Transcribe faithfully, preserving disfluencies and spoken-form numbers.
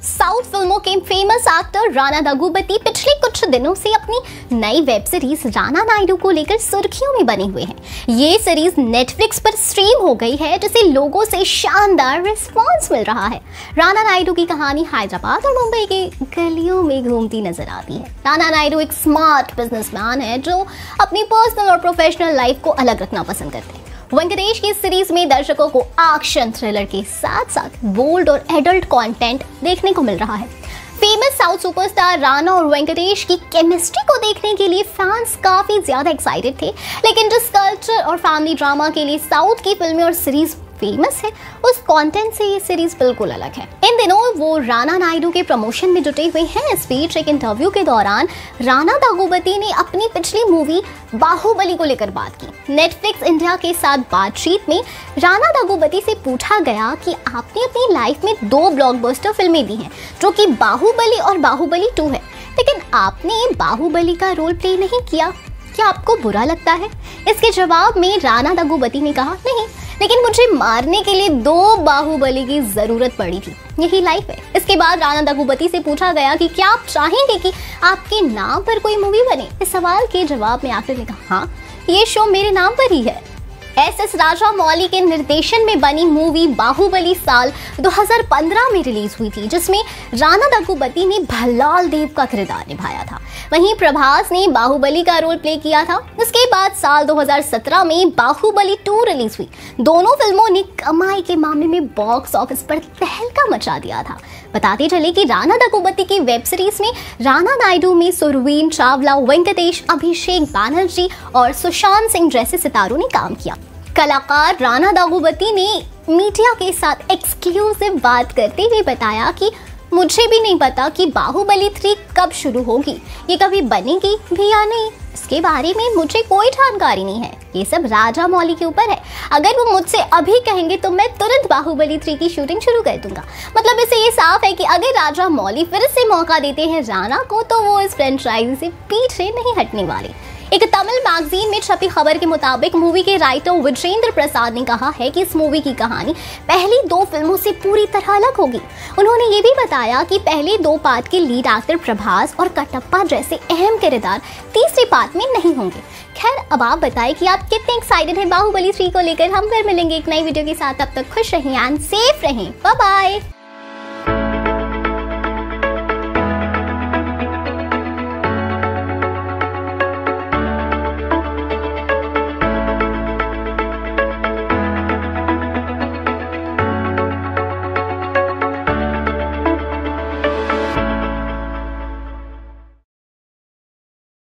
South फिल्मों के famous actor Rana Daggubati पिछले कुछ दिनों से अपनी नई वेब सीरीज राणा नायडू को लेकर सुर्खियों में बने हुए हैं। ये सीरीज नेटफ्लिक्स पर स्ट्रीम हो गई है, जिसे लोगों से शानदार रिस्पांस मिल रहा है। राणा नायडू की कहानी हैदराबाद और मुंबई के गलियों में घूमती नजर आती है। राणा नायडू एक स्मार्ट बिजनेसमैन है जो अपनी पर्सनल और प्रोफेशनल लाइफ को अलग रखना पसंद करते हैं। वेंकटेश की सीरीज में दर्शकों को एक्शन थ्रिलर के साथ साथ बोल्ड और एडल्ट कंटेंट देखने को मिल रहा है। फेमस साउथ सुपरस्टार राणा और वेंकटेश की केमिस्ट्री को देखने के लिए फैंस काफी ज्यादा एक्साइटेड थे, लेकिन जिस कल्चर और फैमिली ड्रामा के लिए साउथ की फिल्में और सीरीज फेमस है, उस कंटेंट से ये सीरीज बिल्कुल अलग है। इन दिनों वो राणा नायडू के प्रमोशन में जुटे हुए हैं। इस बीच एक इंटरव्यू के दौरान राणा दग्गुबाती ने अपनी पिछली मूवी बाहुबली को लेकर बात की। नेटफ्लिक्स इंडिया के साथ बातचीत में राणा दग्गुबाती से पूछा गया कि आपने अपनी लाइफ में दो ब्लॉकबस्टर फिल्में दी हैं, जो कि बाहुबली और बाहुबली टू है, लेकिन आपने बाहुबली का रोल प्ले नहीं किया, क्या आपको बुरा लगता है? इसके जवाब में राणा दग्गुबाती ने कहा, नहीं, लेकिन मुझे मारने के लिए दो बाहुबली की जरूरत पड़ी थी, यही लाइफ है। इसके बाद राणा दग्गुबाती से पूछा गया कि क्या आप चाहेंगे कि आपके नाम पर कोई मूवी बने? इस सवाल के जवाब में एक्टर ने कहा, हाँ, ये शो मेरे नाम पर ही है। एस एस राजामौली के निर्देशन में बनी मूवी बाहुबली साल दो हज़ार पंद्रह में रिलीज हुई थी, जिसमें राणा दग्गुबाती ने भल्लाल देव का किरदार निभाया था। वहीं प्रभास ने बाहुबली का रोल प्ले किया था। इसके बाद साल दो हज़ार सत्रह में बाहुबली टू रिलीज हुई। दोनों फिल्मों ने कमाई के मामले में बॉक्स ऑफिस पर तहलका मचा दिया था। बताते चले कि राणा दग्गुबाती की वेब सीरीज में राणा नायडू में सुरवीन चावला, वेंकटेश, अभिषेक बैनर्जी और सुशांत सिंह जैसे सितारों ने काम किया। कलाकार राणा दग्गुबाती ने मीडिया के साथ एक्सक्लूसिव बात करते हुए बताया कि मुझे भी नहीं पता कि बाहुबली थ्री कब शुरू होगी, ये कभी बनेगी भी या नहीं, इसके बारे में मुझे कोई जानकारी नहीं है। ये सब राजामौली के ऊपर है। अगर वो मुझसे अभी कहेंगे तो मैं तुरंत बाहुबली थ्री की शूटिंग शुरू कर दूंगा। मतलब इससे ये साफ है कि अगर राजामौली फिर से मौका देते हैं राणा को, तो वो इस फ्रेंचाइजी से पीछे नहीं हटने वाले। एक तमिल मैगजीन में छपी खबर के मुताबिक मूवी के राइटर विजेंद्र प्रसाद ने कहा है कि इस मूवी की कहानी पहली दो फिल्मों से पूरी तरह अलग होगी। उन्होंने ये भी बताया कि पहले दो पार्ट के लीड एक्टर प्रभास और कटप्पा जैसे अहम किरदार तीसरे पार्ट में नहीं होंगे। खैर, अब आप बताएं कि आप कितने एक्साइटेड हैं बाहुबली थ्री को लेकर। हम फिर मिलेंगे एक नई वीडियो के साथ। तब तक खुश रहें एंड सेफ रहें। Bye bye.